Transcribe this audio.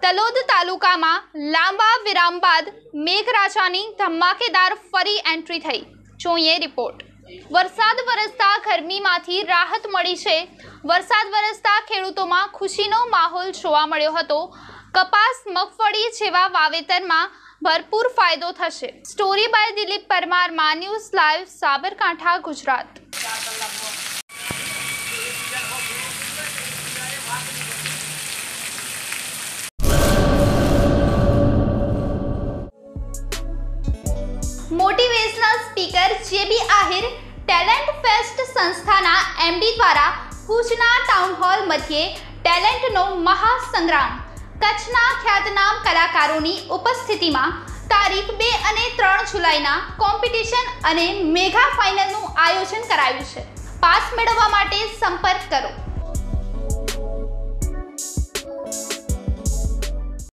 તલોદ તાલુકામાં લાંબા વિરામ બાદ મેઘરાજાની ધમાકેદાર ફરી એન્ટ્રી થઈ। જોઈએ રિપોર્ટ। વરસાદ વરસતા ગરમીમાંથી રાહત મળી છે। વરસાદ વરસતા ખેડૂતોમાં ખુશીનો માહોલ જોવા મળ્યો હતો। કપાસ, મગફળી જેવા વાવેતરમાં ભરપૂર ફાયદો થશે। સ્ટોરી બાય દિલીપ પરમાર, માં news live, Sabarkantha, Gujarat. Motivational speaker JB Ahir talent fest સંસ્થાના એમડી દ્વારા ભુજના ટાઉન હોલ મધ્યે ટેલેન્ટનો મહાસંગ્રામ કચ્છના ખ્યાતનામ કલાકારોની ઉપસ્થિતિમાં તારીખ 2 અને 3 જુલાઈના કોમ્પિટિશન અને મેગા ફાઇનલનું આયોજન કરાયું છે। પાસ મેળવવા માટે સંપર્ક કરો।